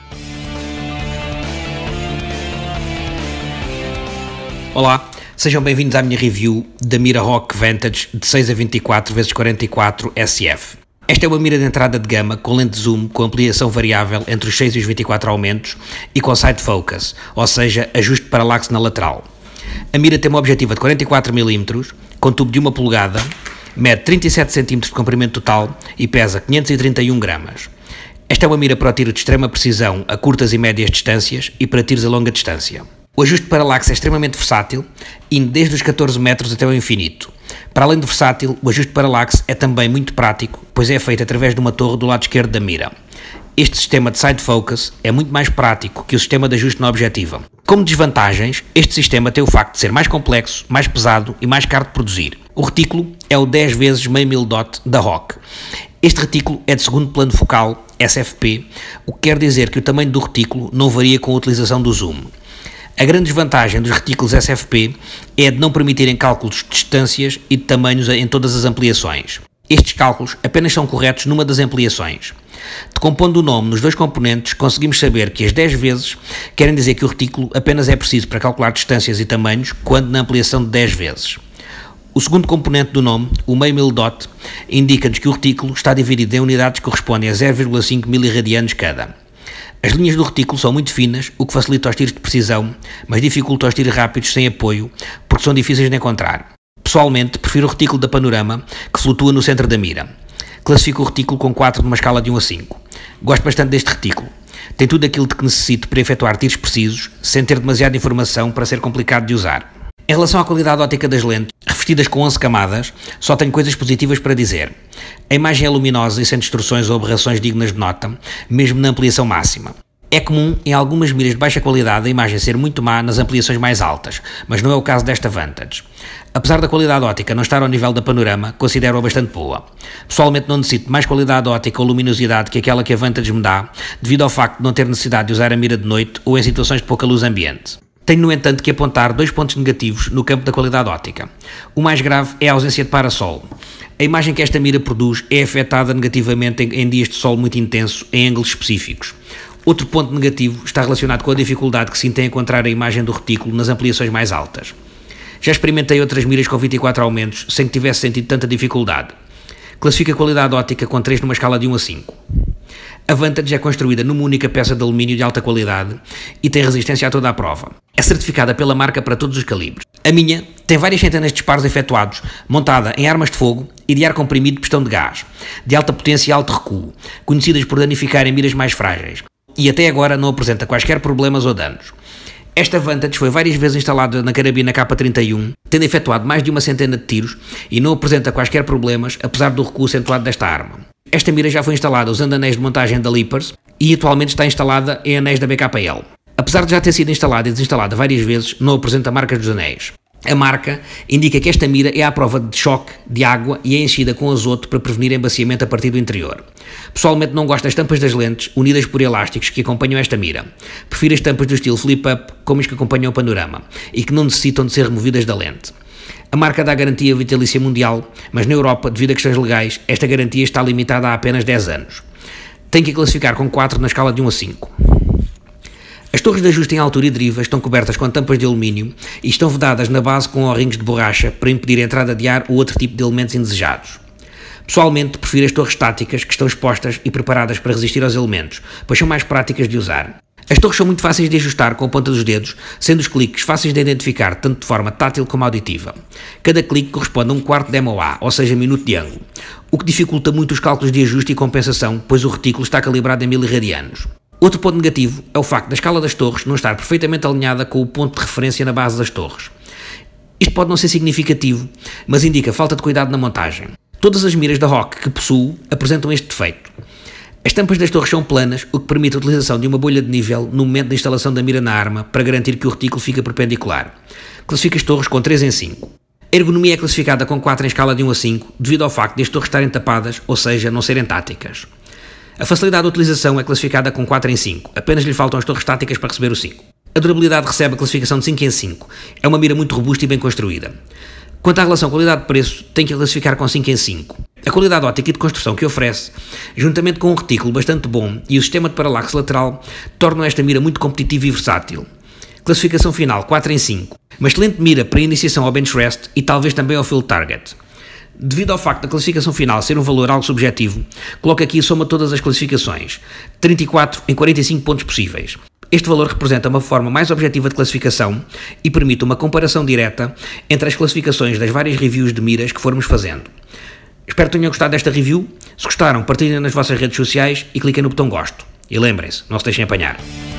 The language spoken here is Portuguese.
Olá, sejam bem-vindos à minha review da mira ROC Vantage de 6 a 24x44 SF. Esta é uma mira de entrada de gama com lente zoom com ampliação variável entre os 6 e os 24 aumentos e com side focus, ou seja, ajuste de paralaxe na lateral. A mira tem uma objetiva de 44mm, com tubo de 1 polegada, mede 37 cm de comprimento total e pesa 531 gramas. Esta é uma mira para o tiro de extrema precisão a curtas e médias distâncias e para tiros a longa distância. O ajuste de paralaxe é extremamente versátil, indo desde os 14 metros até o infinito. Para além de versátil, o ajuste de paralaxe é também muito prático, pois é feito através de uma torre do lado esquerdo da mira. Este sistema de side focus é muito mais prático que o sistema de ajuste na objetiva. Como desvantagens, este sistema tem o facto de ser mais complexo, mais pesado e mais caro de produzir. O retículo é o 10 × meio mil dot da ROC. Este retículo é de segundo plano focal, SFP, o que quer dizer que o tamanho do retículo não varia com a utilização do zoom. A grande desvantagem dos retículos SFP é de não permitirem cálculos de distâncias e de tamanhos em todas as ampliações. Estes cálculos apenas são corretos numa das ampliações. Decompondo o nome nos dois componentes, conseguimos saber que as 10 vezes querem dizer que o retículo apenas é preciso para calcular distâncias e tamanhos, quando na ampliação de 10 vezes. O segundo componente do nome, o meio mil dot, indica-nos que o retículo está dividido em unidades que correspondem a 0,5 miliradianos cada. As linhas do retículo são muito finas, o que facilita os tiros de precisão, mas dificulta os tiros rápidos sem apoio, porque são difíceis de encontrar. Pessoalmente, prefiro o retículo da Panorama, que flutua no centro da mira. Classifico o retículo com 4 numa escala de 1 a 5. Gosto bastante deste retículo. Tem tudo aquilo de que necessito para efetuar tiros precisos, sem ter demasiada informação para ser complicado de usar. Em relação à qualidade óptica das lentes, revestidas com 11 camadas, só tenho coisas positivas para dizer. A imagem é luminosa e sem distorções ou aberrações dignas de nota, mesmo na ampliação máxima. É comum, em algumas miras de baixa qualidade, a imagem ser muito má nas ampliações mais altas, mas não é o caso desta Vantage. Apesar da qualidade óptica não estar ao nível da Panorama, considero-a bastante boa. Pessoalmente não necessito mais qualidade óptica ou luminosidade que aquela que a Vantage me dá, devido ao facto de não ter necessidade de usar a mira de noite ou em situações de pouca luz ambiente. Tenho, no entanto, que apontar dois pontos negativos no campo da qualidade óptica. O mais grave é a ausência de parasol. A imagem que esta mira produz é afetada negativamente em dias de sol muito intenso, em ângulos específicos. Outro ponto negativo está relacionado com a dificuldade que sinto em encontrar a imagem do retículo nas ampliações mais altas. Já experimentei outras miras com 24 aumentos sem que tivesse sentido tanta dificuldade. Classifico a qualidade óptica com 3 numa escala de 1 a 5. A Vantage é construída numa única peça de alumínio de alta qualidade e tem resistência a toda a prova. É certificada pela marca para todos os calibres. A minha tem várias centenas de disparos efetuados, montada em armas de fogo e de ar comprimido de pistão de gás, de alta potência e alto recuo, conhecidas por danificarem miras mais frágeis, e até agora não apresenta quaisquer problemas ou danos. Esta Vantage foi várias vezes instalada na carabina K31, tendo efetuado mais de uma centena de tiros e não apresenta quaisquer problemas, apesar do recuo acentuado desta arma. Esta mira já foi instalada usando anéis de montagem da Leapers e atualmente está instalada em anéis da BKL. Apesar de já ter sido instalada e desinstalada várias vezes, não apresenta marcas dos anéis. A marca indica que esta mira é à prova de choque de água e é enchida com azoto para prevenir embaciamento a partir do interior. Pessoalmente não gosto das tampas das lentes unidas por elásticos que acompanham esta mira. Prefiro as tampas do estilo flip-up como as que acompanham o Panorama e que não necessitam de ser removidas da lente. A marca dá garantia vitalícia mundial, mas na Europa, devido a questões legais, esta garantia está limitada a apenas 10 anos. Tenho que classificar com 4 na escala de 1 a 5. As torres de ajuste em altura e deriva estão cobertas com tampas de alumínio e estão vedadas na base com O-rings de borracha para impedir a entrada de ar ou outro tipo de elementos indesejados. Pessoalmente, prefiro as torres estáticas que estão expostas e preparadas para resistir aos elementos, pois são mais práticas de usar. As torres são muito fáceis de ajustar com a ponta dos dedos, sendo os cliques fáceis de identificar tanto de forma tátil como auditiva. Cada clique corresponde a um quarto de MOA, ou seja, minuto de ângulo, o que dificulta muito os cálculos de ajuste e compensação, pois o retículo está calibrado em miliradianos. Outro ponto negativo é o facto da escala das torres não estar perfeitamente alinhada com o ponto de referência na base das torres. Isto pode não ser significativo, mas indica falta de cuidado na montagem. Todas as miras da ROC que possuo apresentam este defeito. As tampas das torres são planas, o que permite a utilização de uma bolha de nível no momento da instalação da mira na arma para garantir que o retículo fica perpendicular. Classifica as torres com 3 em 5. A ergonomia é classificada com 4 em escala de 1 a 5, devido ao facto de as torres estarem tapadas, ou seja, não serem táticas. A facilidade de utilização é classificada com 4 em 5, apenas lhe faltam as torres táticas para receber o 5. A durabilidade recebe a classificação de 5 em 5, é uma mira muito robusta e bem construída. Quanto à relação qualidade-preço, tem que classificar com 5 em 5. A qualidade óptica e de construção que oferece, juntamente com um retículo bastante bom e o sistema de paralaxe lateral, tornam esta mira muito competitiva e versátil. Classificação final 4 em 5. Uma excelente mira para iniciação ao bench rest e talvez também ao field target. Devido ao facto da classificação final ser um valor algo subjetivo, coloco aqui a soma de todas as classificações, 34 em 45 pontos possíveis. Este valor representa uma forma mais objetiva de classificação e permite uma comparação direta entre as classificações das várias reviews de miras que formos fazendo. Espero que tenham gostado desta review. Se gostaram, partilhem nas vossas redes sociais e cliquem no botão gosto. E lembrem-se, não se deixem apanhar.